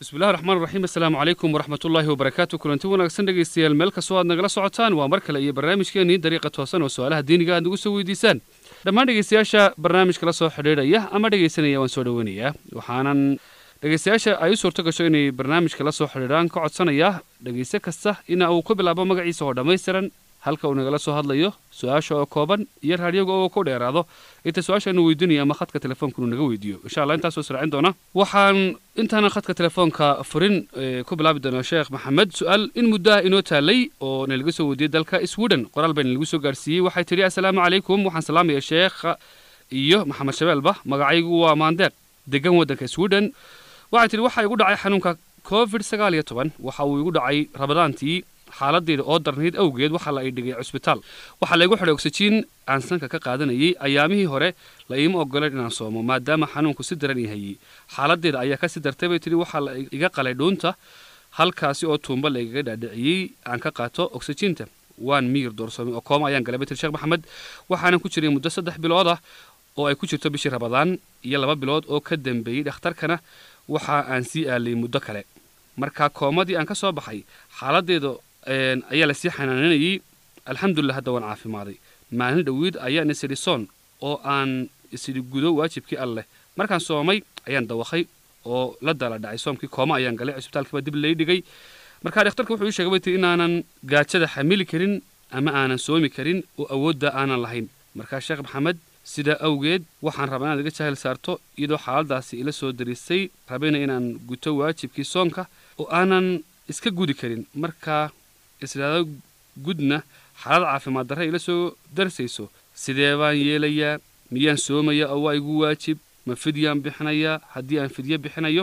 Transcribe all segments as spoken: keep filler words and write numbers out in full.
بسم الله الرحمن الرحيم السلام عليكم ورحمة الله وبركاته كلنتي wanaagsan dhageystayaal meel ka soo aad nagala socotaan waa mar kale iyo barnaamijkeeni dariiqa toosan oo su'aalaha diiniga aad ugu soo weydiisaan dhammaan dhageystayaasha barnaamijka la soo xidhiidhaya ama dhageysanaya waan soo dhaweynayaa waxaanan dhageystayaasha ay u suurto gasho inay barnaamijka la soo xidhiidhaan ka codsanaya dhageyste kasta in uu ku bilaabo magaciisa oo dhammaystiran halka uu nagala soo hadlayo su'aasha oo kooban iyo raadiyoga oo ku dheeraado inta su'aasha inuu weydiinayo ama khadka telefoonka uu naga weydiiyo insha Allah intaas oo sraacin doona waxaan intaana khadka telefoonka furin ku bilaabi doona Sheekh Maxamed su'aal in muddo inoo taalay oo nalaga soo weydiiyay dalka Sweden qoraal baan lagu soo gaarsiiyay waxay tiri assalaamu calaykum waxaan salaamayaa Sheekh iyo Maxamed Shabeelba magacaygu waa Maandeeq degan wadanka Sweden waxay tiri waxa igu dhacay xanuunka covid sagaal iyo toban waxa uu igu dhacay Ramadaantii xaaladdeeda oo darneed awgeed waxa la ay dhigay cusbitaal waxa la igu xidhay oxygen aan sanka ka qaadanayay ayaamihii hore la iima ogoleen inaan soomo maadaama xanuunku si daran yahay xaaladdeeda ayaa ka sii dartay bay tiri waxa la iga qalay dhuunta halkaasi oo tuumba la iga dhaadhiciyay aan ka qaato oxygenta waan miir doorsoomay oo kooma ayaan galay bay tiri Sheekh Maxamed waxaan ku jiray muddo saddex bilood ah oo ay ku jirto bishii Ramadaan iyo laba bilood oo ka dambeeyay dhakhtarkana waxa aan sii aalay muddo kale marka koomadii aan ka soo baxay xaaladdeeda ayaa la sii xanaananayay alxamdulillah hadda waan caafimaaday maalin dhaweyd ayaan isirison oo aan isiri gudo waajibkii alle markaan soomay ayaan dawaqay oo la dala dhacay soomkii kooma ayaan galay cusbitaalka dib lay dhigay marka dhakhtarku wuxuu sheegay bay inaanan gaajada xamili karin ama aanan soomi karin oo awoodda aanan lahayn marka Sheekh Maxamed sida awgeed waxaan rabaa inaad iga jahil saarto iyadoo xaaladaasi ila soo darisay rabayna inaan guto waajibkii soonka oo aanan iska gudi karin marka israado gudna xaalad caafimaad darro ila soo darsayso sidee baan yeelayaa miyaan soomaya oo waa igu waajib ma fidyaan bixinayaa haddii aan fidyo bixinayo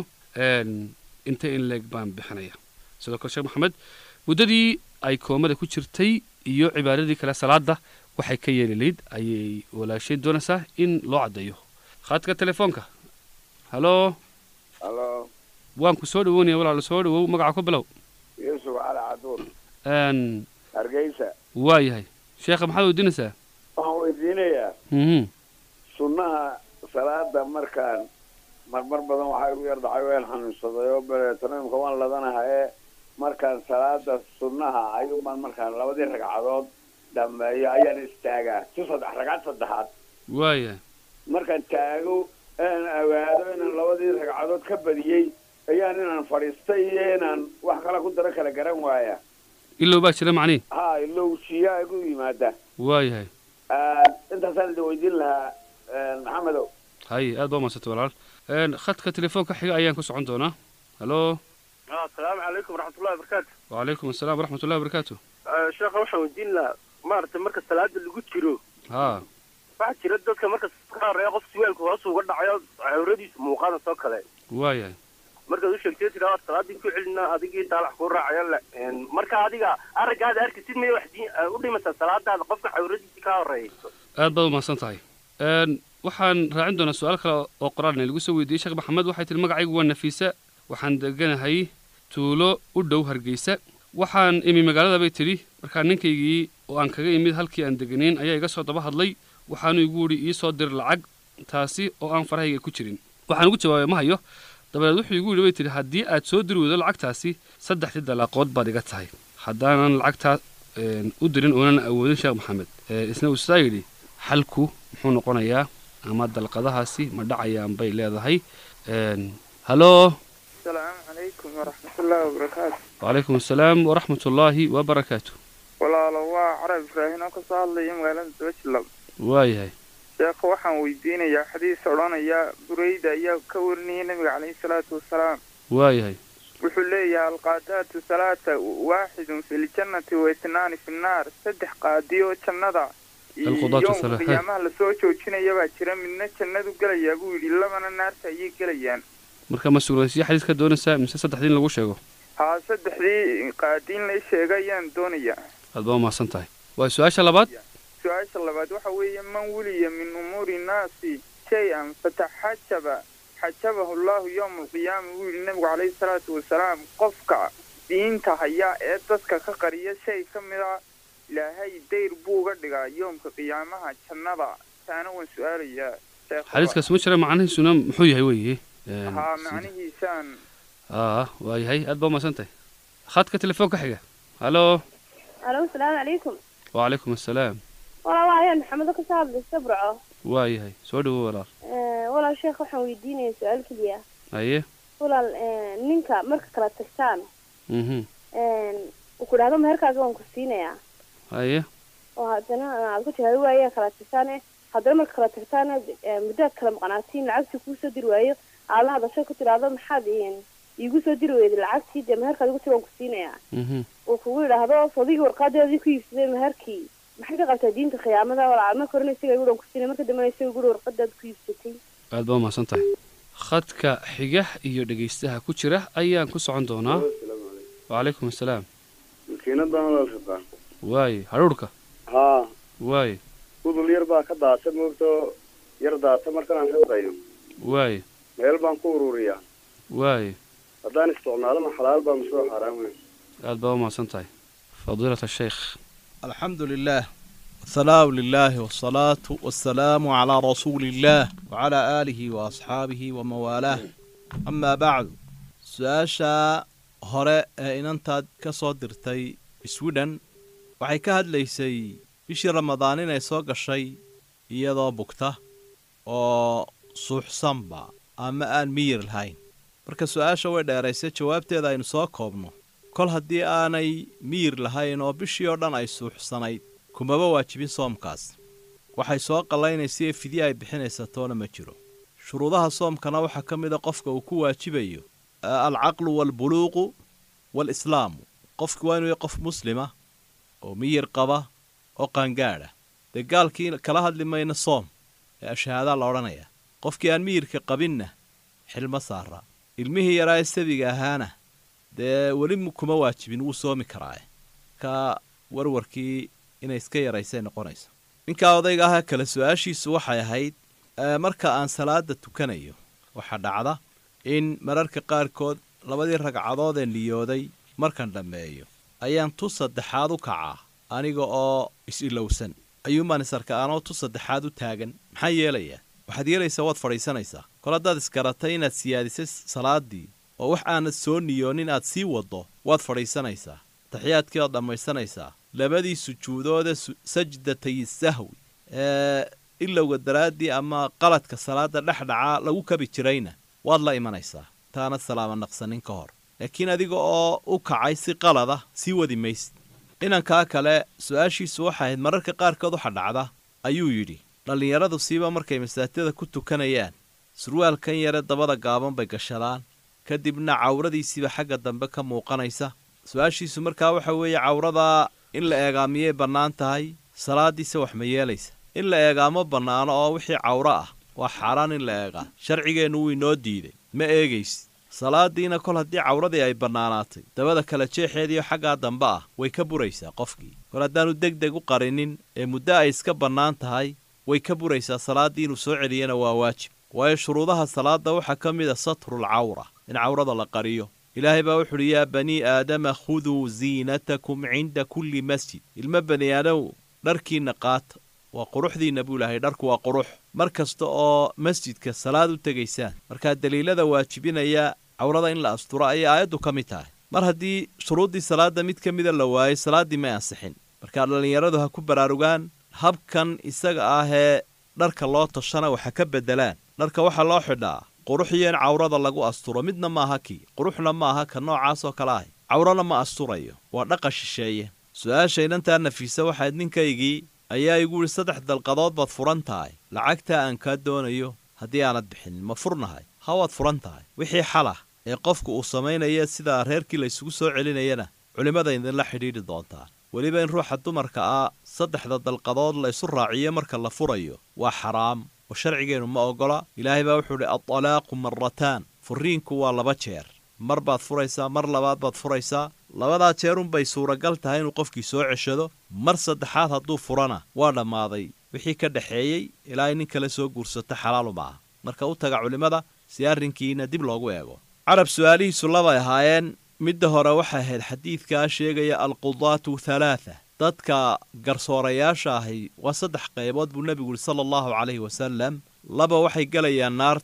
inta in leeg baan bixinaya sidoo kale Sheekh Maxamed muddadii ay koomada ku jirtay iyo cibaadadii kale salaada waxay ka yeelayd ayay walaashay doonaysaa in loo cadeeyo khadka telefoonka halo halo waan ku soo dhawoonaya walaal soo dhawow magaca ku bilow Yusuf Cali Caduur aan Hargeysa waayahay sheekha maxaad weydiinaysaa waxaan weydiinayaa mhm sunnaha salaada markaan marmar badan waxay ugu yar dhacay weel xanuunsaday oo bareetanaamka waan ladanahay markaan salaada sunnaha ayuu man markaan labadii ragcadood dhameeyo ayaan istaagaa si saddex ragcad saddexaad waayahay markaan taago aan awaado inaan labadii ragcadood ka badiyay ayaan inaan fadhiistay iyo inaan wax kala ku daro kala garan waaya ilaa baa jira macni ha ilaa shiyaa igu yimaada waayahay intaasaan idin weydiin lahaa maxamedow hay aad baa maasatay walaal khadka telefoonka xiga ayaan ku socon doonaa halo assalaamu calaykum waraxmatullahi wabarakaatu wacalaykum assalaam waraxmatullahi wabarakaatu sheekha waxaan weydiin lahaa maaragtay marka salaada lagu jiro ha waxaa jira dadka marka ka horeeya qof siweelka hoos uga dhacayo cawradiisa muuqaana soo kale waayahay markaad u sheegtay tiraa salaadii ku celina adigii taalax ku raacaya la marka adiga araggaada arkisid may wax u dhimata salaadaada qofka cawradiisa ka horeeyay aad baad u mahadsan tahay waxaan raacin doonaa su'aal kale oo qoraalna lagu soo weydiiyay Sheekh Maxamed waxay tiri magacaygu waa Nafiisa waxaan deganahay tuulo u dhow Hargeysa waxaan imi magaalada bay tiri marka ninkaygii oo aan kaga imid halkii aan deganeen ayaa iga soo daba hadlay waxaanu igu wuri ii soo dir lacag taasi oo aan farahayga ku jirin waxaan ugu jawaabay ma hayo dabadeed wuxuu igu yidhi bay tiri haddii aad soo diri weydo lacagtaasi saddexdii dalaaqood baad iga tahay haddaanan lacagtaa u dirin oonan awoodin Sheekh Maxamed isna uu sidaa yidhi xalku muxuu noqonayaa ama dalqadahaasi ma dhacayaan bay leedahay halo السلام عليكم ورحمة الله وبركاته وعليكم السلام ورحمة الله وبركاته والله لو عرب إبراهيم كصال لي مغالن توشلب وايهاي شيخ وحن ويدين يا حديث سورانا يا بريدة يا كورني النبي عليه الصلاة والسلام وايهاي وحلي يا القادات ثلاثة واحد في الجنة واثنان في النار سدح قاديو جنة القضاة الثلاثة يوم قيامة لسوچو جنا يبا جرا من جنة قال يا ابو إلا من النار تيجي قليان marka mas'uuliyadii xadiiska doonaysa mise saddexdii lagu sheego ha saddexdii qaadiin la sheegayaan doonaya hadba ma san tahay waa su'aasha labaad su'aasha labaad waxa weeye man waliya min umuri naasi shay'an fatahajaba hajabahu Allah yawm al-qiyamah wili nabiga calayhi salaatu wasalaam qofka diinta haya ee dadka ka qariya shay kamida ilaahay dayr buu uga dhigaa yoomka qiyaamaha jannada taana waan su'aalayaa xadiiskaas ma jira macnaheedu muxuu yahay weeye ها معنيه سان اه waayahay aad baa umaadsantahay khadka telefoonka xiga halo alo asalaamu calaykum wacalaykum assalaam walaal ayaan maxamedo ka soo hadlaysta burco waayahay soo dhawow walaal walaal sheekh waxaan weydiinaya su-aal keliya haye walaal ninka marka kala tagtaan mhm uu ku dhahdo meherkaaga waan ku siinayaa haye oo haddana aad ku tiraahdo waaye kala tagtaane haddana marka kala tagtaana muddaad kala maqnaatiin lacagtii kuu soo diri waayo aad la hadasho ku tiraahdo maxaad iigu soo diri weyday lacagtii dee meherkaad igu tiri waan ku siinayaa uu kugu yidhaahdo sodigii warqaadeedii ku iibsaday meherkii maxay ka qabtaa diinta khiyaamada walaal marka horena isaga igu dhan ku siinay marka dambena isaga igu warqadaad ku iibsatay aad baa umahadsan tahay khadka xiga iyo dhegaystaha ku jira ayaan ku socon doonaa wacalaykum assalaam makiinadan la shaqaa waaye hadhuurhka haa waaye udul yar baa ka daasa moogto yar daata markaan aan shaqayo waaye meel baan ku ururiyaa waaye haddaan isticmaalo ma xalaal baa masoo xaaraan weyn aad baa umahadsan tahay fadiilat asheekh الحمد لله والثناء لله والصلاة والسلام على رسول الله وعلى آله وأصحابه وموالاه أما بعد سؤاشا هراء إن أنت كصادرتي بسودان waxay ka hadlaysay bishii ramadaan inay soo gashay iyadoo bugta oo suuxsanba ama aan miyir lahayn marka su-aasha way dheeraysay jawaabteeda aynu soo koobno kol haddii aanay miyir lahayn oo bishii oo dhan ay suuxsanayd kumaba waajibin soomkaas waxay soo qallaynaysa ee fidye ay bixinaysatoona ma jiro shuruudaha soomkana waxaa ka mid a qofka uu ku waajibayo alcaqlu waalbuluuqu waalislaamu qofku waa inuu yahay qof muslima oo miyir qaba oo qaangaadha dee gaalkii kala hadli mayna soom ee ashahaadaa la odhanayaa qofkii aan miyirka qabinna xilma saara ilmihii yaraa ee sabiga ahaana dee weli kuma waajibin wuu soomi karaae ka warwarkii inay iska yaraysay noqonayso ninkaa odayga aha kale su-aashiisu waxay ahayd marka aan salaada tukanayo waxaa dhacda in mararka qaarkood labadii ragcadood ee niyooday markaan dhammeeyo ayaan tu saddexaad u kacaa aniga oo is-ilowsan ayuumbaan isarka aanoo tu saddexaad u taagan maxaa yeelayaa waxaad yeelaysaa waad fadhiisanaysaa kol haddaad isgaratay inaad siyaadisay salaaddii oo wax aanad soo niyoonin aad sii waddo waad fadhiisanaysaa taxiyaadkii oad dhammaysanaysaa labadii sujuudoode sajdatay sahwi ee ilowga daraaddii ama qaladka salaadda dhexdhacaa lagu kabi jirayna waad la imanaysaa taana salaama naqsanin ka hor laakiin adiga oo u kacay si qalada sii wadi maysid inankaa kale su-aashiisu waxay ahayd mararka qaarkood waxa dhacda ayuu yidhi dhallinyaradu siiba markay masaajidada ku tukanayaan surwaalkan yare dabada gaaban bay gashadaan kadibna cawradiisiiba xagga dambe ka muuqanaysa su-aashiisu markaa waxa weeye cawradaa in la eegaa miyay bannaan tahay salaaddiisa wax ma yeelaysa in la eegaa ma bannaano oo wixii cawro ah waa xaaraan in la eegaa sharcigeennu wuu inoo diiday ma eegaysid salaadiina kol haddii cawradii ay bannaanaatay dabada kala jeexeediio xaggaa dambe ah way ka buraysaa qofkii kol haddaanu deg deg u qarinin ee muddo ay iska bannaan tahay way ka buraysaa salaaddii inuu soo celiyana waa waajib waayo shuruudaha salaadda waxaa ka mid a satrul cawra in cawrada la qariyo ilaahay baa wuxu uhi yaa banii aadama khuduu ziinatakum cinda kulli masjid ilmo bani aadamow dharkiinna qaata waa quruxdiinna buu ilaahay dharku waa qurux mar kasta oo masjidka salaad u tegaysaan markaa daliilada waajibinaya cawrada in la asturo ayay aayaddu ka mid tahay mar haddii shuruuddii salaadda mid ka mida la waayey salaaddii may ansixin markaa dhallinyaradu ha ku baraarugaan habkan isaga ah ee dharka loo tashana waxa ka beddelaan dharka waxaa loo xidhaa quruxiyo in cawrada lagu asturo midna maaha kii quruxna maaha ka noocaas oo kale ahy cawrana ma asturayo waa dhaqa shisheeye su-aasha inantaa nafiisa waxayd ninkaygii ayaa igu yidhi saddex dalqadood baad furan tahay lacagtaa aan kaa doonayo haddii aanad bixinin ma furnahay ha waad furan tahay wixii xalah ee qofku uu samaynaya sidaa reerkii laysugu soo celinayana culimmada idinla xidhiidhi doontaa weliba in ruuxa dumarka ah saddexda dalqadood la ysu raaciyo marka la furayo waa xaraam oo sharcigeennu ma oggola ilaahay baa wuxuu idhi adalaaqu marrataan furriinku waa laba jeer mar baad furaysaa mar labaad baad furaysaa labadaa jeerunbay suuragal tahay inuu qofkii soo ceshado mar saddexaad hadduu furana waa dhammaaday wixii ka dhaxeeyey ilaa ay nin kale soo guursato xalaalu ma aha marka u taga culimmada si arrinkiina dib loogu eego carab su-aalihiisu labay ahaayeen midda hore waxay ahayd xadiidkaa sheegaya alqudaatu halaatha dadka garsoorayaasha ahi waa saddex qaybood buu nebigu yihi sala allahu calayhi wasalam laba waxay gelayaan naarta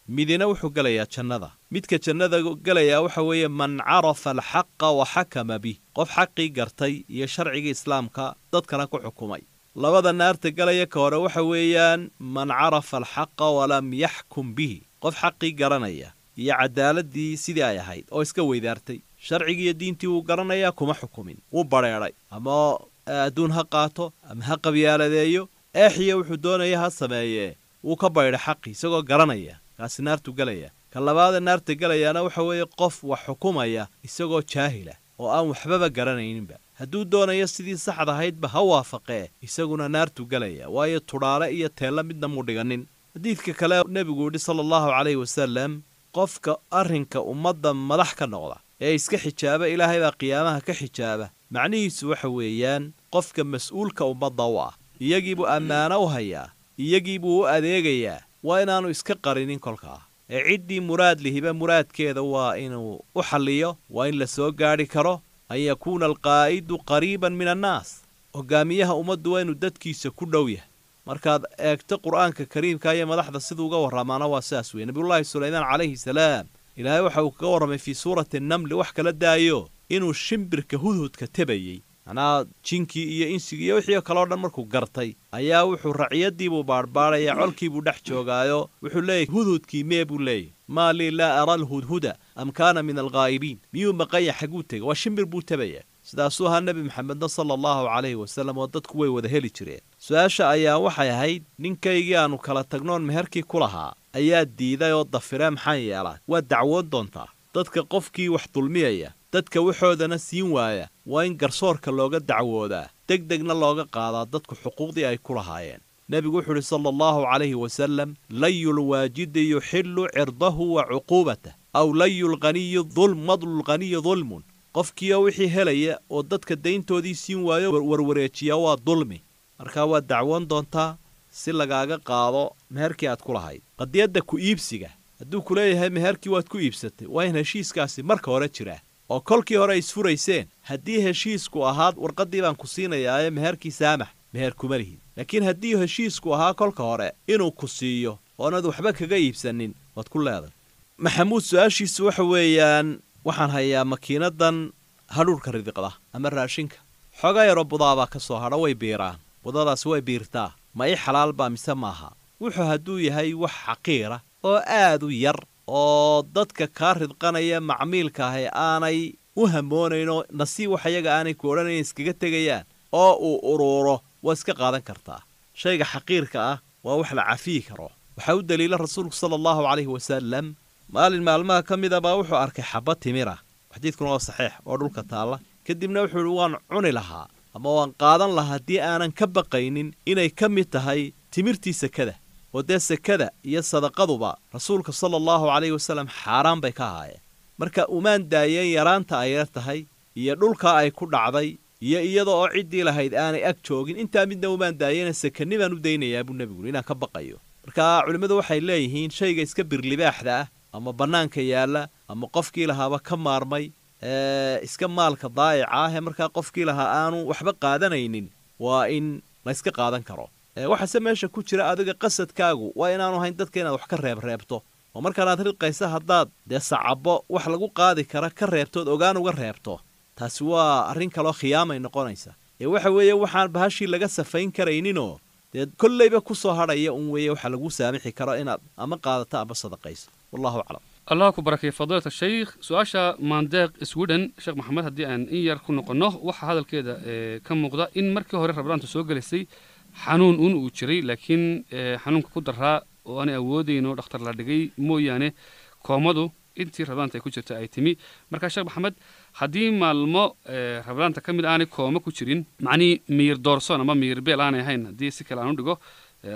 midina wuxuu gelayaa jannada midka jannada gelayaa waxa weeye man carafa alxaqa wa xakama bih qof xaqii gartay iyo sharcigii islaamka dadkana ku xukumay labada naarta galaya ka hore waxa weeyaan man carafa alxaqa walam yaxkum bihi qof xaqii garanaya iyo cadaaladii sidii ay ahayd oo iska weydaartay sharcigii iyo diintii uu garanayaa kuma xukumin wuu badheedhay ama adduun ha qaato ama ha qabyaaladeeyo eexiya wuxuu doonaya ha sameeyee wuu ka baydhay xaqii isagoo garanaya kaasi naartu galaya ka labaada naarta galayaana waxa weeye qof wax xukumaya isagoo jaahila oo aan waxbaba garanayninba hadduu doonayo sidii saxda ahaydba ha waafaqee isaguna naartu galaya waayo tudhaale iyo teella midna muu dhiganin xadiidka kale nebigu yidhi sala allahu calayhi wasalam qofka arrinka ummadda madax ka noqda ee iska xijaaba ilaahay baa qiyaamaha ka xijaaba macnihiisu waxa weeyaan qofka mas-uulka ummadda u ah iyagiibuu ammaano u hayaa iyagiibuu u adeegayaa waa inaanu iska qarinin kolkaa ee ciddii muraad lihiba muraadkeeda waa inuu u xalliyo waa in la soo gaadhi karo an yakuuna alqaa'idu qariiban min annaas hoggaamiyaha ummaddu waa inuu dadkiisa ku dhow yahay markaad eegto qur'aanka kariimka iyo madaxda siduu uga warramaana waa sidaas weye nabiyullaahi sulaymaan calayhi salaam ilaahay waxa uu kaga warramay fii suurati namli wax kala daayo inuu shimbirka hudhudka tebayey macnaha jinkii iyo insigii iyo wixii kaloo dhan markuu gartay ayaa wuxuu raciyadiibuu baadhbaadhayaa colkiibuu dhex joogaayo wuxuu leeyahy hudhudkii mee buu leeyahy maa lii laa ara alhudhuda am kaana min alghaa'ibiin miyuu maqanya xaguu tegay waa shimbir buu tebayaa sidaasuu ahaa nebi maxamedna sala allahu calayhi wasallam oo dadku way wada heli jireen su-aasha ayaa waxay ahayd ninkaygii aannu kala tagnoon meherkii ku lahaa ayaa diiday oo dafiree maxaan yeelaa waad dacwoon doontaa dadka qofkii wax dulmiyaya dadka waxoodana siin waaya waa in garsoorka looga dacwoodaa deg degna looga qaadaa dadku xuquuqdii ay ku lahaayeen nebigu wuxuu idhi sala allahu calayhi wasalam layulwaajidi yuxillu cirdahu wa cuquubatah aw layulqaniyi dulm madlulqaniyi dulmun qofkiioo wixii helaya oo dadka dayntoodii siin waayo warwareejiya waa dulmi markaa waad dacwoon doontaa si lagaaga qaado meherkii aad ku lahayd qadiyadda ku iibsiga hadduu ku leeyahay meherkii waad ku iibsatay waa in heshiiskaasi marka hore jiraa oo kolkii hore isfurayseen haddii heshiisku ahaad warqaddii baan ku siinayaaye meherkii saamax meher kuma lihid laakiin haddii heshiisku ahaa kolka hore inuu ku siiyo oonad waxba kaga iibsanin waad ku leedahay maxamuud su-aashiisu waxa weeyaan waxaan hayaa makiinadan hadhuurhka ridiqda ama raashinka xoogaa yaroo budaabaa ka soo hadha way biiraan budadaasi way biirtaa ma ii xalaal baa mise maaha wuxuu hadduu yahay wax xaqiira oo aad u yar oo dadka kaa ridqanaya macmiilka ahay aanay u hamoonaynoo nasiib wax iyaga aanay ku odhanayn iskaga tegayaan oo uu uruuro waa iska qaadan kartaa shayga xaqiirka ah waa wax la cafiyi karo waxaa u daliila rasuulku sala allahu calayhi wasalam maalin maalmaha ka mida baa wuxuu arkay xabba timira xadiidkuna waa saxiix oo dhulka taalla kadibna wuxuu idhi waan cuni lahaa ama waan qaadan lahaa haddii aanan ka baqaynin inay ka mid tahay timirtii sekada oo dee sekada iyo sadaqaduba rasuulka sala allahu calayhi wasalam xaaraan bay ka ahaayeen marka umaan daayeen yaraanta ay yar tahay iyo dhulkaa ay ku dhacday iyo iyada oo ciddii lahayd aanay ag joogin intaa midna umaan daayeena sekani baan u daynayaa buu nebigu inaan ka baqayo marka culimmadu waxay leeyihiin shayga iska birlibaaxda ah ama bannaanka yaalla ama qofkii lahaaba ka maarmay ee iska maalka daa'ica ah ee markaa qofkii lahaa aanu waxba qaadanaynin waa in la yska qaadan karo waxaase meesha ku jira adiga qasadkaagu waa inaanu ahayn dadka inaad wax ka reebreebto oo markaanaad ridqaysa haddaad dee sacabbo wax lagu qaadi kara ka reebtood ogaan uga reebto taasi waa arrin kaloo khiyaamay noqonaysa ee waxa weeye waxaan bahashii laga safayn karayninoo dee kollayba ku soo hadhaya un weeye waxa lagu saamixi karo inaad ama qaadato ama sadaqayso wallahu aclam allah ku barakay fadiilata shaykh su-aasha maandeeq sweden sheekh maxamed haddii aan in yar ku noqonno waxaa hadalkeeda ka muuqda in markii hore rabdaanta soo gelaysay xanuun un uu jiray laakiin xanuunka ku daraa oo aanay awoodayno dhakhtar la dhigay mooyaane koomadu intii rabdaanta ay ku jirta ay timi markaa sheekh maxamed haddii maalmo rabdaanta ka mid aanay kooma ku jirin macnii miyir doorsoon ama miyir beel aanay ahayn haddii si kale aan u dhigo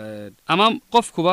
ama qofkuba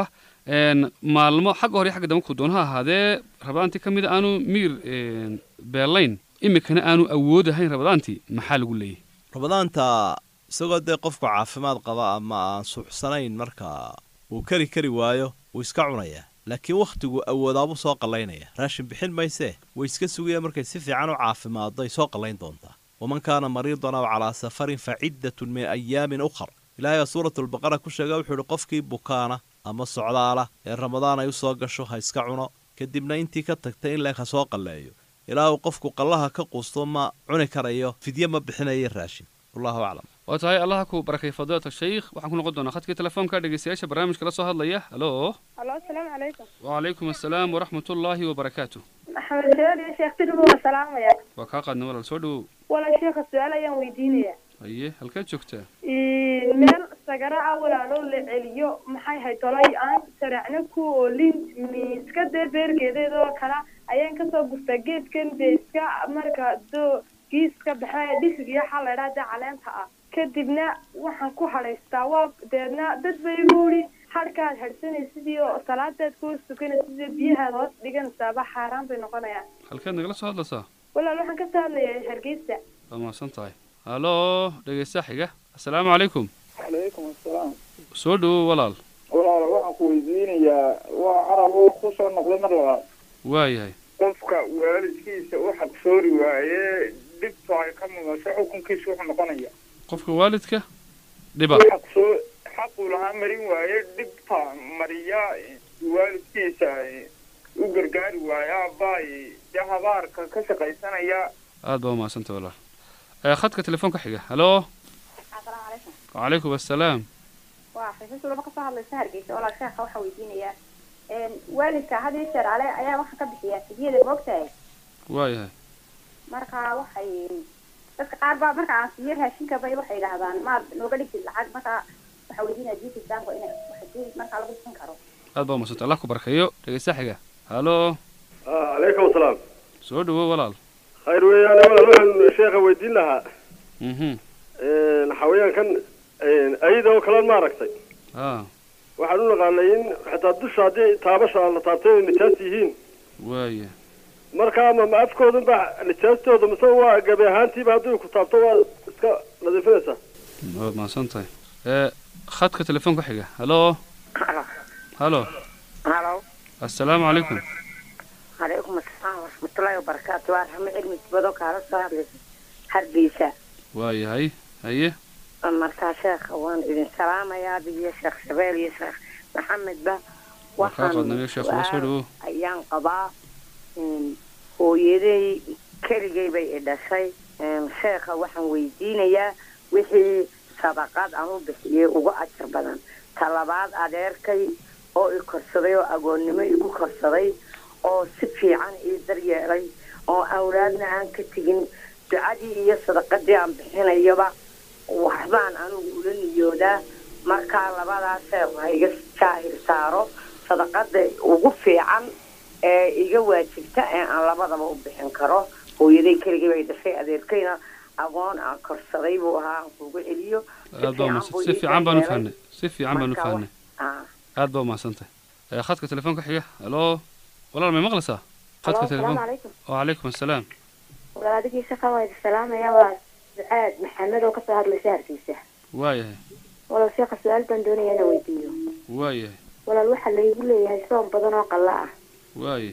maalmo xagga hore xagga dambe ku doon ha ahaadee rabdaantii ka mid aanu miyir beelayn iminkana aanu awoodahayn rabdaantii maxaa lagu leeyahay rabdaanta isagoo dee qofku caafimaad qaba ama aan suuxsanayn marka uu kari kari waayo wuu iska cunayaa laakiin wakhtigu awoodaabuu soo qallaynaya raashin bixin maysee way iska sugaya markay si fiican u caafimaaddo ay soo qallayn doontaa waman kaana mariidan aw calaa safarin fa ciddatun min ayaamin ukhar ilaahay baa suuratulbaqara ku sheega wuxuu idhi qofkii bukaana ama socdaala ee ramadaan ay u soo gasho ha iska cuno kadibna intii ka tagtay in leeg ha soo qalleeyo ilaa uu qofku qallaha ka quusto ma cuni karayo fidye ma bixinayo raashin wallahu aclam waa tahay allaha ku barakay fadiilata shaykh waxaan ku noqon doonaa khadkii telefoonka dhegeystayaasha barnaamijka la soo hadlaya halo halo asalaamu calaykum wacalaykum assalaam waraxmatullaahi wabarakaatu maxamed sheer iyo sheekh tinubu waa salaamaya waa kaa qaadna walaal soo dhawow walaal sheekha su-aal ayaan weydiinaya haye halkeed joogtaa meel sagara ah walaalo la celiyo maxay hay tolay aan saraacna ku oolin miiska dee beergeedeedoo kala ayaan kasoo gurtaa geedkan dee iska marka doo giiska baxay dhisig iyo xal la idhaahda caleenta ah kadibna waxaan ku hadhaystaa waa deedna dad bay guuri harkaad hadhsanay sidii oo salaadaad ku sukana sidii biyahaad hoos dhiganaysaaba xaaraan bay noqonayaan halkeed nagala soo hadlaysaa walaal waxaan ka soo hadlayaa hargeysa waa mahadsan tahay halo dhegeysta xiga assalaamu calaykum calaykum assalaam soo dhawow walaal walaal waxaan ku weydiinayaa waa carab oo ku soo noqday mar labaad waayahay qofka waalidkiisa u xaqsoori waaye dhibto ay ka mudaso xukunkiisa wuxuu noqonaya qofka waalidka dhiba xaqsoo xaqu lahaa marin waaye dhibta mariya waalidkiisa u gargaari waaya bay dee habaarka ka shaqaysanaya aad baa umahadsantay walaal khadka telefoonka xiga halo assalaamu calaykum wacalaykum assalaam waa xisas laba ka soo hadlaysa hargeysa walaal sheekha waxaa weydiinayaa waalidka had iyo jeer ale ayaa waxaa ka bixiyaa fidyada moogtahay waayahay marka waxay dadka qaar baa marka aan siiyo raashinka bay waxay yidhaahdaan maad nooga dhigtid lacag marka waxaa weydiinaya diinta islaamka inay waxay markaa lagu bixin karo aad baa umahadsantay allah ku barkeeyo dhegeysta xiga halo calaykum asalaam soo dhawow walaal khayr weeyaane walaal waxaan sheekha weydiin lahaa mhm xawayaankan ayada oo kale ma aragtay ah waxaan u naqaanay in xitaa dusha haddii taabasha la taabtay inay nijaas yihiin waaya marka ama ma afkoodan ba nijaastooda mise waa gabi ahaantiiba haddii ku taabto waa iska nadiifinaysaa waad mahadsan tahay khadka telefoonka xiga halo halo halo assalaamu calaykum calaykum assalaam waraxmatullaahi wabarakaatu waa raxmo cilmi tibado kaala soo hadlaysa hargeysa waayahay haye markaa sheekha waan idin salaamayaa adigiyo sheekh shabeel iyo sheekh maxamedba waxaan ayaan qabaa hooyaday keligay bay i dhashay sheekha waxaan weydiinayaa wixii sadaqad aan u bixiyey uga ajar badan talabaad adeerkay oo i korsaday oo agoonnimo igu korsaday oo si fiican ii daryeelay oo awlaadna aan ka tegin ducadii iyo sadaqadii aan bixinayaba waxbaan anugu ula niyoodaa markaa labadaas sheekh ha iga jaahil saaro sadaqada ugu fiican ee iga waajibta ee aan labadaba u bixin karo hooyaday keligay bay dhashay adeerkayna agoon aan korsaday buu ahaa aan kugu celiyo si fiican baan u fahnay si fiican baan u fahnay aad baa umahadsantay khadka telefoonka xiga halo walaal may maqlaysaa khadka telefoonka wacalaykum assalaam walaal adigii sheekha waa idin salaamaya waa ducaad maxamed oo kasoo hadlaysa hargeysa waayahay walaal sheekha su-aal baan doonaya inaan weydiiyo waayahay walaal waxaa laygu leeyahay soom badan oo qalla ah waaye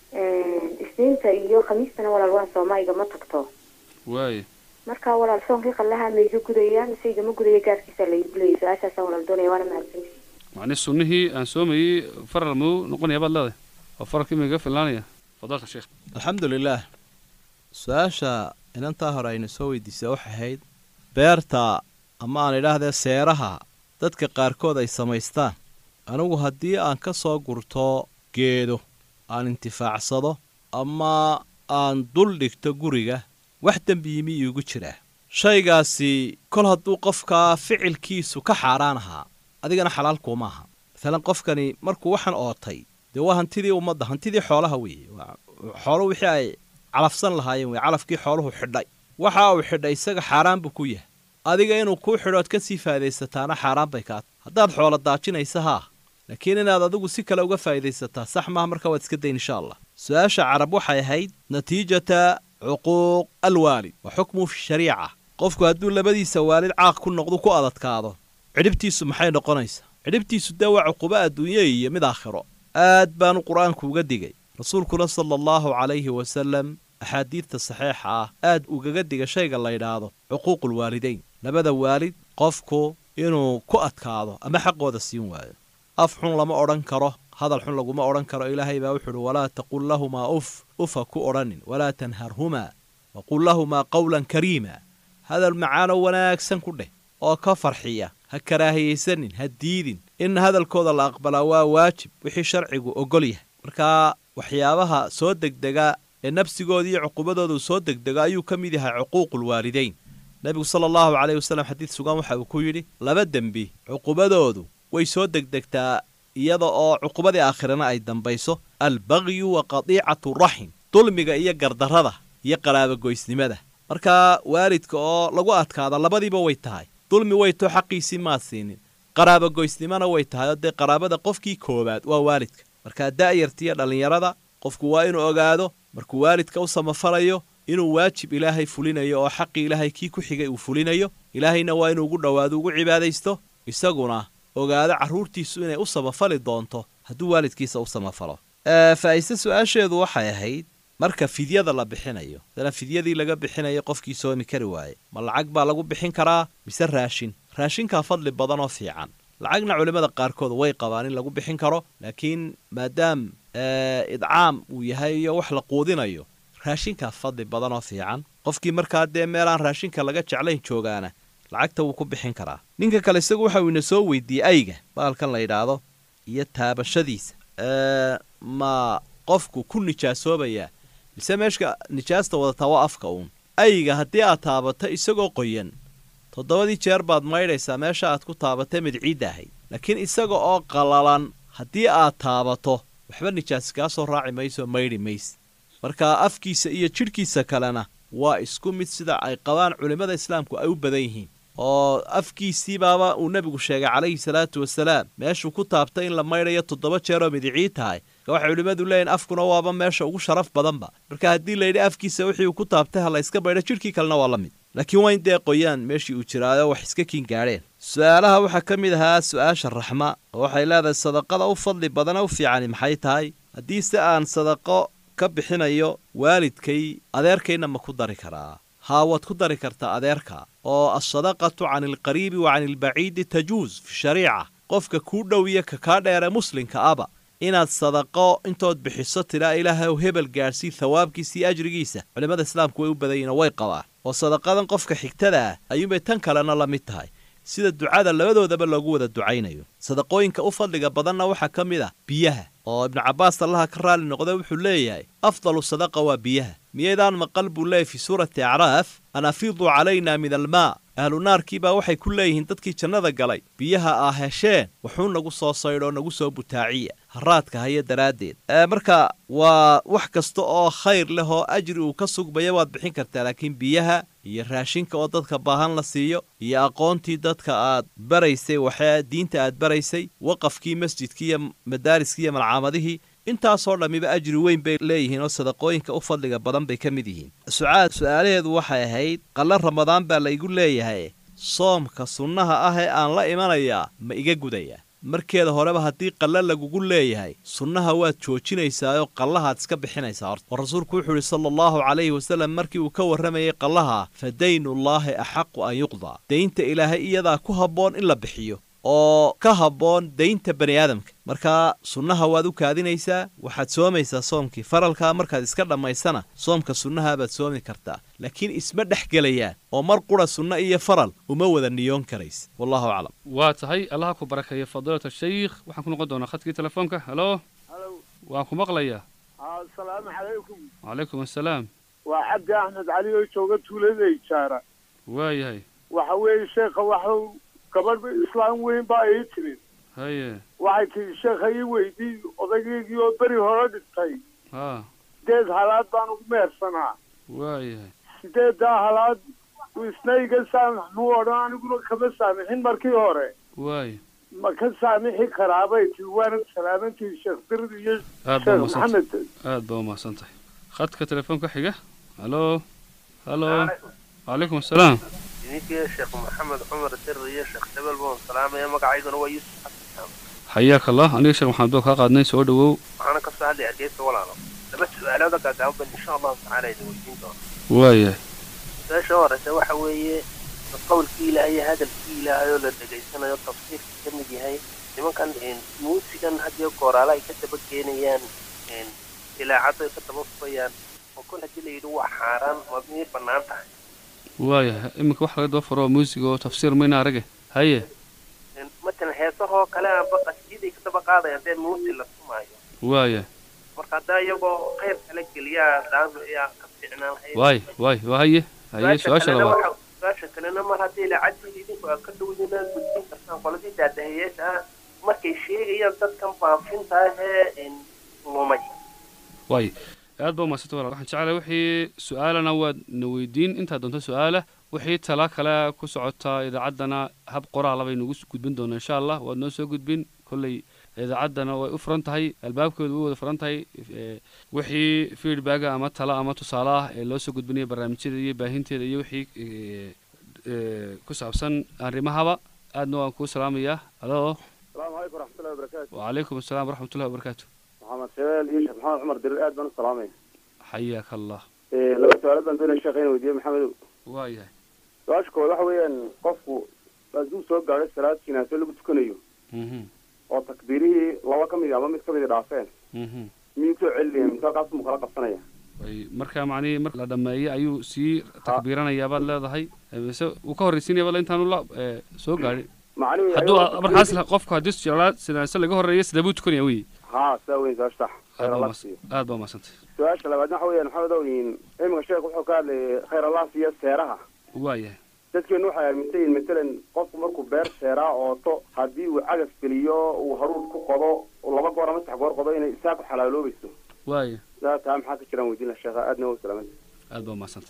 isniinta iyo khamiistana walaal waan soomaa igama tagto waaye markaa walaal soonkii qallaha ma iga gudaya mise igama gudaya gaarkiisa laygu leeyahay su-aashaasaan walaal doonaya waana mahadsantihi macnii sunnihii aan soomayey faral muu noqonaya baad leedahay oo faralkii ma iga filnaanaya fadalka sheekh alxamdu lilaah su-aasha inantaa hore aynu soo weydiisay waxay ahayd beerta ama aan idhaahdee seeraha dadka qaarkood ay samaystaan anigu haddii aan ka soo gurto geedo aan intifaacsado ama aan dul dhigto guriga wax dembi yimi iigu jiraa shaygaasi kol hadduu qofkaa ficilkiisu ka xaaraan ahaa adigana xalaal kuuma aha maalan qofkani markuu waxaan ootay dee waa hantidii ummadda hantidii xoolaha weeye xoolo wixii ay calafsan lahaayeen wey calafkii xooluhu xidhay waxa uu xidhay isaga xaaraan buu ku yahay adiga inuu kuu xidhood ka sii faa'idaysataana xaaraan bay kaata haddaad xoolo daajinaysa haa laakiin inaad adigu si kale uga faa'iidaysataa sax maaha markaa waad iska dayn insha allah su-aasha carab waxay ahayd natiijata cuquuq alwaalid wa xukmu fi shariica qofku hadduu labadiisa waalid caaq ku noqdu ku adadkaado cidhibtiisu maxay noqonaysaa cidhibtiisu dee waa cuqubo adduunye iyo mid aakhiro aad baanu qur-aanku uga digay rasuulkuna sala allahu calayhi wasalam axaadiidta saxiixa ah aad ugaga diga shayga la yidhaahdo cuquuqulwaalidayn labada waalid qofku inuu ku adkaado ama xaqooda siin waayo af xun lama odhan karo hadal xun laguma odhan karo ilaahay baa wuxuu uhi walaa taqul lahumaa uf ufa ku odhanin walaa tanharhumaa waqul lahumaa qawlan kariima hadal macaano wanaagsan ku dheh oo ka farxiya ha karaahiyaysanin ha diidin in hadalkooda la aqbalaa waa waajib wixii sharcigu ogol yahay markaa waxyaabaha soo degdega ee nafsigooda iyo cuqubadoodu soo degdega ayuu ka mid yahay cuquuqulwaalidayn nebigu sala allahu calayhi wasallam xadiid sugan waxa uu ku yidhi laba dembi cuqubadoodu way soo degdegtaa iyada oo cuqubadii aakhirana ay dambayso albagyu wa qadiicatu raxim dulmiga iyo gardarrada iyo qaraabogoysnimada markaa waalidka oo lagu adkaada labadiiba way tahay dulmi waytoo xaqiisii maad siinin qaraabogoysnimona way tahay oo dee qaraabada qofkii koowaad waa waalidka markaa da'yartiiyo dhallinyarada qofku waa inuu ogaado markuu waalidka u samafalayo inuu waajib ilaahay fulinayo oo xaqii ilaahay kii ku xigay uu fulinayo ilaahayna waa inuu ugu dhowaado ugu cibaadaysto isaguna ogaado carruurtiisu inay u samafali doonto hadduu waalidkiisa u samafalo faa'ise su-aasheedu waxay ahayd marka fidyada la bixinayo dana fidyadii laga bixinayo qofkii soomi kari waaye ma lacag baa lagu bixin karaa mise raashin raashinkaa fadli badan oo fiican lacagna culimmada qaarkood way qabaan in lagu bixin karo laakiin maadaam idcaam uu yahay iyo wax la quudinayo raashinkaa fadli badan oo fiican qofkii markaa dee meelaan raashinka laga jeclayn joogaana lacagta wuu ku bixin karaa ninka kale isagu waxa uu ina soo weydiiyey ayga baalkan la yidhaahdo iyo taabashadiisa ma qofku ku nijaasoobayaa mise meeshka nijaasta wadataa waa afka uun ayga haddii aad taabato isagoo qoyan toddobadii jeer baad maydhaysaa meesha aad ku taabatay midciidda ahayd laakiin isaga oo qallalan haddii aad taabato waxba nijaas kaa soo raaci mayso maydhi mayse marka afkiisa iyo jidhkiisa kalena waa isku mid sida ay qabaan culimmada islaamku ay u badan yihiin oo afkiisii baaba uu nebigu sheegay calayhi salaatu wasalaam meeshuu ku taabtay in la maydhayo toddoba jeer oo midicii tahay waxay culimmadu leeyihin afkuna waaba meesha ugu sharaf badanba marka haddii layidhi afkiisa wixii uu ku taabtay ha la yska maydho jidhkii kalena waa la mid laakiin waa in dee qoyaan meeshii uu jiraayo wax iska kiin gaadheen su-aalaha waxaa ka mid ahaa su-aasha raxma oo waxay leedahay sadaqada u fadli badana u fiicani maxay tahay haddii se aan sadaqo ka bixinayo waalidkay adeerkayna ma ku dari karaa haa waad ku dari kartaa adeerka oo alsadaqatu cani alqariibi wa cani albaciidi tajuus fi shariica qofka kuu dhow iyo ka kaa dheere muslimka aba inaad sadaqo intood bixiso tidhaa ilaahay ow hebel gaadhsii thawaabkiisa iyo ajrigiisa culimmada islaamku way u badan yihin oo way qabaan oo sadaqadan qofka xigtada ah ayuunbay tan kalena la mid tahay sida ducada labadoodaba loogu wada ducaynayo sadaqooyinka u fadliga badanna waxaa ka mid ah biyaha oo ibnu cabbaas allaha ka raali noqda wuxuu leeyahay afdalu sadaqa waa biyaha miyaydaan maqal buu leeyahy fii suurati acraaf an afiiduu calaynaa min almaa ahlu naarkii baa waxay ku leeyihiin dadkii jannada galay biyaha aa hesheen wuxuu nagu soo saydhoo nagu soo butaaciya haraadka haya daraaddeed marka waa wax kasta oo khayr leh oo ajri uu ka sugbaya waad bixin kartaa laakiin biyaha iyo raashinka oo dadka baahan la siiyo iyo aqoontii dadka aad baraysay waxaa diinta aad baraysay waqafkii masjidkii iyo madaariskii iyo malcaamadihii intaasoo dhammiba ajri weyn bay leeyihiin oo sadaqooyinka u fadliga badan bay ka mid yihiin sucaad su-aalaheedu waxay ahayd qalle ramadaan baa la igu leeyahay soomka sunnaha ah ee aan la imanayaa ma iga gudayaa markeeda horeba haddii qalle lagugu leeyahay sunnaha waad joojinaysaayoo qallahaad iska bixinaysaa horta oo rasuulku wuxuu yidhi sala allahu calayhi wasallam markii uu ka warramayay qallaha fa daynullaahi axaqu an yuqdaa daynta ilaahay iyadaa ku habboon in la bixiyo oo ka habboon daynta bani aadamka markaa sunnaha waad u kaadinaysaa waxaad soomaysaa soomkii faralkaa markaad iska dhammaysana soomka sunnaha baad soomi kartaa laakiin isma dhex gelayaan oo mar qura sunno iyo faral uma wada niyoon karaysa wallahu aclam waa tahay allaha ku barakeeya fadiilata shaykh waxaan ku noqon doonaa khadkii telefoonka halo halo waan ku maqlayaa asalaamu calaykum wacalaykum assalaam waa cabdi axmed cali oo jooga tuulada ijaara waayahay waxa weeye sheekha waxuu gabadh islaam weyn baa ii timid haye waxay tihi sheekha ii weydii odaygeygii oo beri hore dhintay haa sideed halaad baan ugu meersanaa waayahay sideeddaa halaad isna iga saamax muu odhan aniguna kama saamixin markii hore waay ma ka saamixi karaabay tii waana salaamantii sheekh dir iyo sheekh maxamed aad baa umahadsan tahay khadka telefoonka xiga halo halo wacalaykum assalaam ninkii sheekh maxamed cumar dir iyo sheekh hebel baan salaamaya magacayduna waa yuusuf xasan xayaaka allah aniga sheekh maxamed baa kaa qaadnay soo dhawow waxaana ka soo hadlay adeegta walaalo laba su-aalooda gaagaaban insha allahu tacaala idin weydiin doono waayahay su-aasha horeysa waxa weeye qowlkii ilaahay iyo hadalkii ilaahay oo la dhegaysanayo tafsiirkii ka mid yahay nimankan muusigan hadiyo kooraala ay ka daba keenayaan ilaacada ay ka daba fufayaan oo kol haddii la yidhi waa xaaraan ma miyay bannaan tahay waaya iminka wax laga daba faro muusiga oo tafsiir mayna arage haye matalan heesahoo kale aanba qasjiday ka daba qaadayaan dee muusi la sumaayo waaya marka haddaa iyagoo qayb kala geliyaa daanu ayaa ka fiicnaan lahayd waay waay waa haye haye su-aasha labaad su-aasha kalena mar haddii ilaacadii idinku aa ka dhowdinaan gudbin kartaan qoladii daadahayeesha ah markay sheegayaan dadkan baafinta ahee lumay waay aad baa umadsanta walaal waxaan jeclahay wixii su-aalana waad na weydiin intaad doonto su-aala wixii tala kale ku socotaa idaacaddana hab qoraala bay nagu gudbin doonaa insha allah waad noo soo gudbin kolley idaacaddana way u furan tahay albaabkooda way wada furan tahay wixii feedbacka ama tala ama tusaale ah ee loo soo gudbinaya barnaamijyada iyo baahinteeda iyo wixii ku saabsan arrimahaba aadna waan kuu salaamayaa alo السلام عليكم ورحمة الله وبركاته. وعليكم السلام ورحمة الله وبركاته. محمد شبال يوسف محمد عمر دير الآد بن السلامين. حياك الله. إيه لو سؤال بن دون الشيخين ودي محمد. وايه. وأشكو وحوي أن قفوا لازم سوق على الصلاة كنا سلوا بتكونيو. اها. وتكبيري لو كم يوم ما تكبير رافين. اها. مين تعلي من تقص مخلق الصنية. way marka macnii mar la dhameeyay ayuu sii takbiiranayaa baad leedahay mise uu ka horreysiinaya bal intaanu la soo gaadhin hadduu markaas qofku haddii salaad sinaasa laga horreeyo sida buu tukanaya wey ها سوي زاش صح aad baa maasantay su-aasha labaadna waxa weeyaan maxamed oyin imika sheekh wuxuu ka hadlay khayr allah siiya seeraha waayahay dadkeenu waxay aaminsan yihiin matalan qofku markuu beer seeraa ooto haddii uu cagaf geliyo uu haruur ku qodo laba goor ama saddex goor qodo inay isaa ku xalaaloobayso waaya لا تام حاجة كلام ودينا الشيخ أدنى وسلامات. أدنى ما سنت.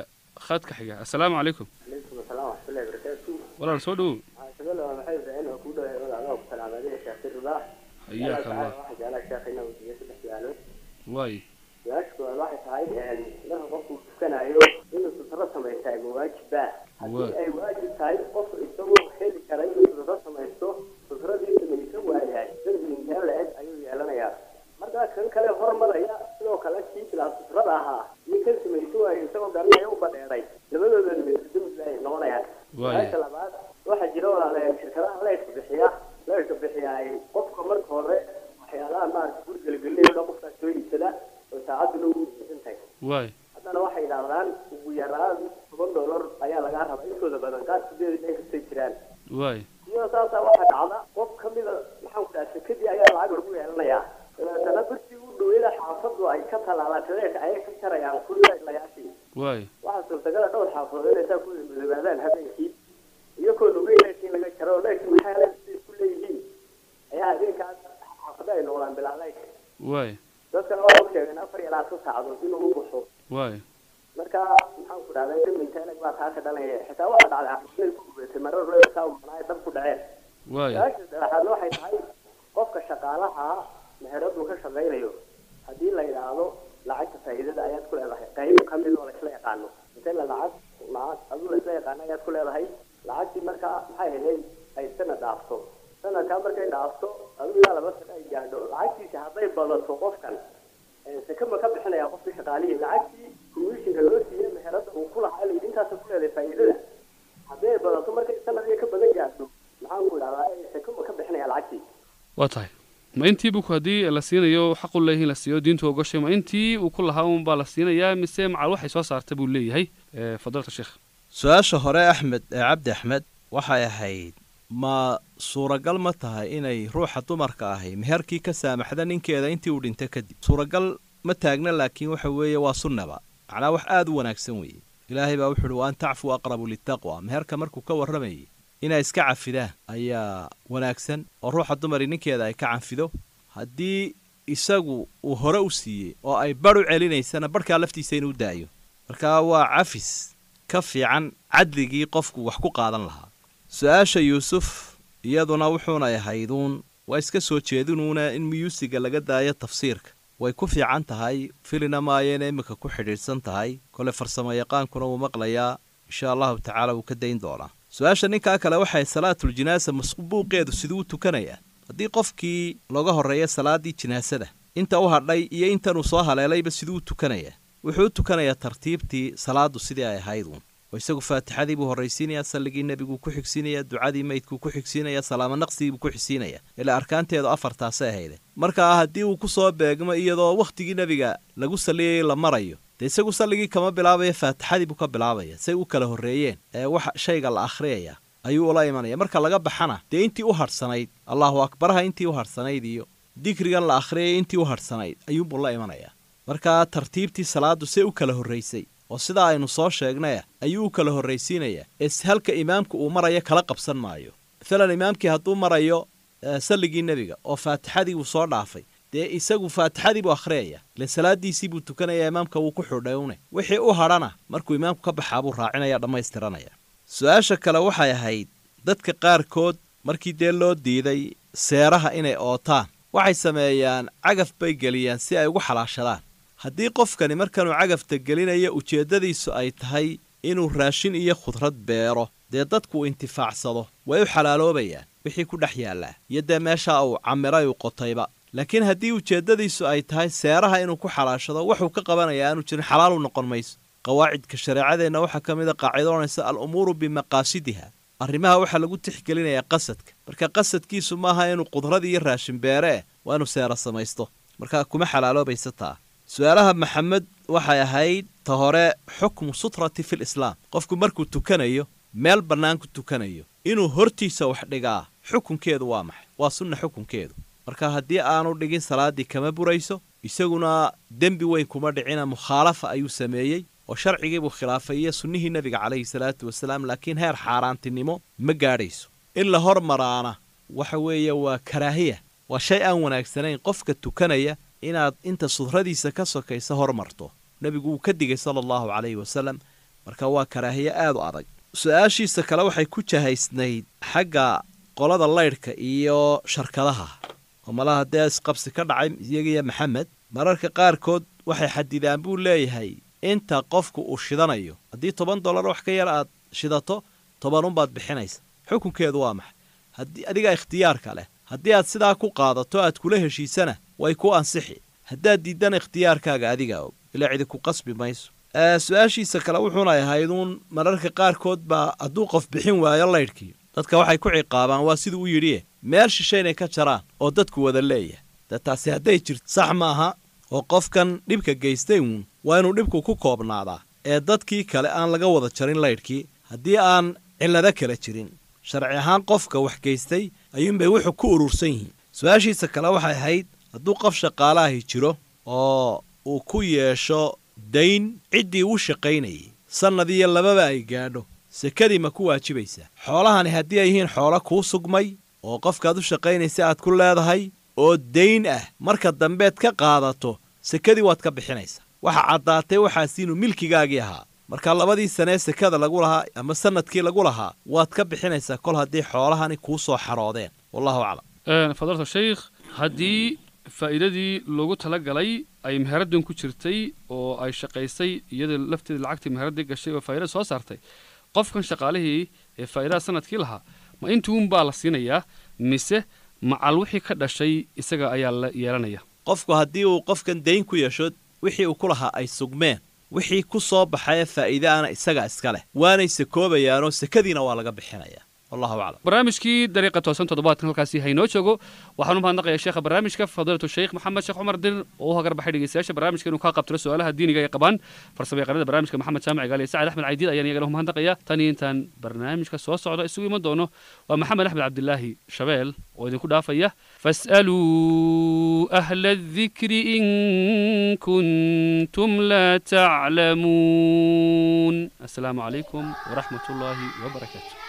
خدك حاجة. السلام عليكم. عليكم السلام ورحمة الله وبركاته. ولا رسولو. شغل أنا حيز عينه كودا ولا علاقة السلام عليكم شيخ الرباح. حياك الله. واحد على شيخنا ودينا سبحي عليه. واي. يشكو الواحد هاي يعني له قف كان عيوب إنه تترسم ما يساعد واجبه. واي. أي واجب ساعد قف يسوي خير كريم تترسم ما يسوي تترد يسوي يسوي يعني تنزل من هذا العيد أيوه يعلنا يا. marka kan kale hormaraya sidoo kale kii filaasfada ahaa iyo kan sameeyay ay isagoo garanaya u badheeray labadooda midba noqonaya waxa labaad waxa jira walaalayaal shirkadaha la isku bixiya la isku bixiyay qofka marka hore waxyaalaha maar gurigala geliyo qofka soo iibsada oo saacad loo bixintay way hadana waxa yiraahdaan ugu yaraan toban dollar ayaa laga rabaa intooda badan qaar sideed ay ka jiraan way iyo saasa waxa dhacda qof kamida maxaan ku dhahay shirkadii ayaa lacag ugu yeelanaya أنا برتي ودو إلى حافظ وأي كتل على تريك أي كتر يعني كل لا يعطي. واي. واحد سلطة دول حافظ إلى تأكل البلدان هذين يكون وين شيء لقى كرو لكن حاله كل يجي. أي هذين كان حافظة الأولان بالعلاج. واي. بس كان أول شيء أنا أفري على أساس عضو إنه هو بحر. واي. مركا محاول هذا يتم من تاني بعد هذا أنا حتى واحد على عشرين تمرر رأي ساو من هاي دم كل عين. واي. لكن هذا واحد هاي قف الشغالة meheradu ka shaqeynayo hadii la yiraahdo lacagta faa'iidada ayaad ku leedahay qayb kamid oo la kala yaqaano inta la lacag lacag aduu la yaqaan ayaad ku leedahay lacagtii marka maxay ahayd ay sanad dhaafto sanadka markay dhaafto aduu la laba sanad ay gaadho lacagtiisa haday badato qofkan ee kama ka bixinaya qofka shaqaalihi lacagtii commission loo siiyay meherada uu ku lahaa intaas ku leedahay faa'iidada haday badato markay sanad ka badan gaadho maxaan ku dhahaa ee kama ka bixinaya lacagtii waa tahay ma intii buu hadii la siinayo xaq u leeyahay la siiyo diintu uga sheemo intii uu ku lahaa un baa la siinayaa mise macal waxay soo saartay buu leeyahay ee fadalta sheekh su-aasha hore axmed ee cabdi axmed waxay ahayd ma suuragal ma tahay inay ruuxa dumarka ahi meherkii ka saamaxda ninkeeda intii uu dhintay kadib suuragal ma taagna laakiin waxa weeye waa sunnaba macnaa wax aada u wanaagsan weeye ilaahay baa wuxu uhi wa an tacfuu aqrabu litaqwa meherka markuu ka warramayay inay iska cafidaan ayaa wanaagsan oo ruuxa dumari ninkeeda ay ka canfido haddii isagu uu hore u siiyey oo ay badh u celinaysana badhkaa laftiisa inuu daayo markaa waa cafis ka fiican cadligii qofku wax ku qaadan lahaa su-aasha yuusuf iyaduna wuxuunay ahayduun waa iska soo jeedinuuna in miyuusiga laga daayo tafsiirka way ku fiican tahay filina maayeena iminka ku xidhiidhsan tahay kole farsamo yaqaankuna wuu maqlayaa insha allahu tacaala wuu ka dayn doonaa su-aasha ninkaa kale waxay salaatul jinaasa masbuuqeedu siduu u tukanayaa haddii qofkii looga horreeya salaaddii jinaasada inta u hadhay iyo intanuu soo haleelayba siduu u tukanayaa wuxuu u tukanayaa tartiibtii salaaddu sidii ay ahayduun ويساقو فاتحة بو هريسينيا سلقي النبي كو حكسينيا دعادي ميت كو حكسينيا سلام نقصي بو حكسينيا إلا أركان تيدو أفر تاسا هيدا مركا هدي وكو صوب بيقما إيادو وقتي نبيغا لغو سلي لمرايو دي ساقو سلقي كما بلابايا فاتحة بو كبلابايا ساقو كلا هريين ee wax shayga la akhriyaya ayuu la imanaya marka laga baxana de intii u harsanayd Allahu akbar ha intii u harsanayd iyo dikrigan la akhriyay intii u harsanayd ayuu la imanaya marka tartiibtii salaadu see u kala horeysay oo sida aynu soo sheegnay ayuu kala horeysiinaya is halka imaamku uu marayo kala qabsan maayo filan imaamkii haduu marayo salligii nabiga oo faatixadii uu soo dhaafay dee isagu faatixadii buu akhriyaya la salaadiisii buu tukanaya imaamka uu ku xidhaynay wixii u harana markuu imaamku ka baxaa buu raacinaya dhameystiranaya su'aasha kale waxay ahayd dadka qaarkood markii dee loo diiday seeraha inay ootaan waxay sameeyaan cagaf bay geliyaan si ay ugu xalaashadaan haddii qofkani markanuu cagafta gelinayo ujeeddadiisu ay tahay inuu raashin iyo khudrad beero dee dadku uu intifaacsado way u xalaaloobayaan wixii ku dhex yaallaa iyo dee meesha uu camiray uu qotayba laakiin haddii ujeeddadiisu ay tahay seeraha inuu ku xalaashado wuxuu ka qabanayaa aanu jirin xalaal u noqon mayso qawaacidka shareecadeenna waxaa ka mid a qaacido odhanaysa al-umuuru bimaqaasidiha arrimaha waxaa lagu tixgelinayaa qasadka marka qasadkiisu maaha inuu qudrad iyo raashin beere eh waa inuu seera samaysto marka kuma xalaaloobaysa taa su'aalaha maxamed waxay ahayd ta hore xukmu sutrati fi lislaam qofku markuu tukanayo meel bannaan ku tukanayo inuu hortiisa wax dhigaa xukunkeedu waa maxay waa sunna xukunkeedu marka haddii aanu dhigin salaadii kama burayso isaguna dembi weyn kuma dhicina mukhaalafa ayuu sameeyey oo sharcigii buu khilaafay iyo sunnihii nabiga calayhi salaatu wasalaam laakiin heer xaaraantinimo ma gaadhayso in la hormaraana waxa weeye waa karaahiya waa shay aan wanaagsanayn qofka tukanaya inaad inta sudradiisa ka sokaysa hormarto nabigu uu ka digay sala allahu calayhi wasalam marka waa karaahiye aad u adag su-aashiisa kale waxay ku jahaysnayd xagga qolada laydhka iyo sharkadaha oo malaha dee isqabsi ka dhacay iyagiyo maxamed mararka qaarkood waxay xadidaan buu leeyahay inta qofku uu shidanayo haddii toban dollar wax ka yar aad shidato toban unbaad bixinaysa xukunkeedu waa maxay haddii adiga ikhtiyaarka leh haddii aad sidaa ku qaadato aad kula heshiisana way ku ansixi haddaad diidana ikhtiyaarkaaga adiga og ilaa cidi ku qasbi mayso su-aashiisa kale wuxuuna ahayduun mararka qaarkood baa hadduu qof bixin waayo laydhkii dadka waxay ku ciqaabaan waa siduu u yidhi meel shishe inay ka jaraan oo dadku wada leeyahay dee taasi hadday jirto sax maaha oo qofkan dhibka geystay uun waa inuu dhibku ku koobnaadaa ee dadkii kale aan laga wada jarin laydhkii haddii aan cillado kale jirin sharci ahaan qofka wax geystay ayuunbay wuxuu ku urursan yihiin su-aashiisa kale waxay ahayd hadduu qof shaqaalaahi jiro oo uu ku yeesho dayn ciddii u shaqaynayay sannad iyo lababa ay gaadho sekadii ma ku waajibaysaa xoolahani haddii ay yihiin xoolo kuu sugmay oo qofkaad u shaqaynaysa aad ku leedahay oo dayn ah marka dambeed ka qaadato sekadii waad ka bixinaysaa waxa caddaatay waxaas inuu milkigaagii ahaa marka labadii sanee sekada lagu lahaa ama sanadkii lagu lahaa waad ka bixinaysaa kol haddii xoolahani kuu soo xaroodeen wallahu aclam fadalta sheikh haddii faa'iidadii loogu talagalay ay meheraddan ku jirtay oo ay shaqaysay iyada lafteeda lacagtii meheraddii gashay oo faa'iida soo saartay qofkan shaqaalihii ee faa'iidada sanadkii lahaa ma intuun baa la siinayaa mise macal wixii ka dhashay isaga ayaa la yeelanaya qofku haddii uu qofkan dayn ku yeesho wixii uu ku lahaa ay sugmeen wixii ku soo baxaya faa'iidaana isaga iska leh waanay sakoobayaanoo sakadiina waa laga bixinayaa wallahu aclam barnaamijkii dariiqa toosan toddobaadkan halkaasi haynoo joogo waxaan u mahadnaqayaa sheekha barnaamijka fadiilatu sheekh maxamed sheekh cumar dir oo u hagarbaxay dhegeystayaasha barnaamijka inuu kaa qabtiro su-aalaha diiniga ay qabaan farsamo yaqaanada barnaamijka maxamed jaamac gaali sacad axmed caydiid ayaan iyagana u mahadnaqayaa tan iyo intaan barnaamijka soo socda isugu iman doono waa maxamed axmed cabdilaahi shabeel oo idinku dhaafaya fas'aluu ahla adikri in kuntum laa taclamuun assalaamu calaykum waraxmat ullaahi wabarakaatu